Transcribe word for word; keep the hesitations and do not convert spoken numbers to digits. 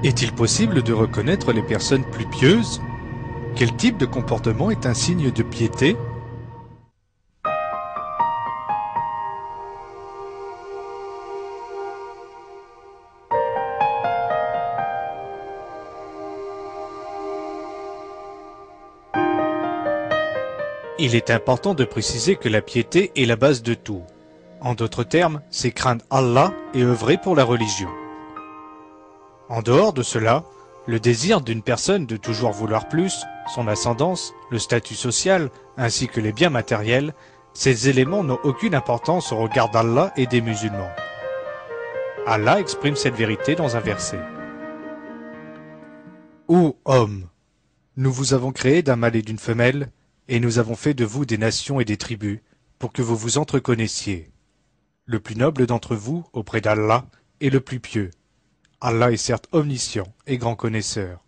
Est-il possible de reconnaître les personnes plus pieuses? Quel type de comportement est un signe de piété? Il est important de préciser que la piété est la base de tout. En d'autres termes, c'est craindre Allah et œuvrer pour la religion. En dehors de cela, le désir d'une personne de toujours vouloir plus, son ascendance, le statut social, ainsi que les biens matériels, ces éléments n'ont aucune importance au regard d'Allah et des musulmans. Allah exprime cette vérité dans un verset. Ô hommes, nous vous avons créé d'un mâle et d'une femelle, et nous avons fait de vous des nations et des tribus, pour que vous vous entreconnaissiez. Le plus noble d'entre vous, auprès d'Allah, est le plus pieux. Allah est certes omniscient et grand connaisseur.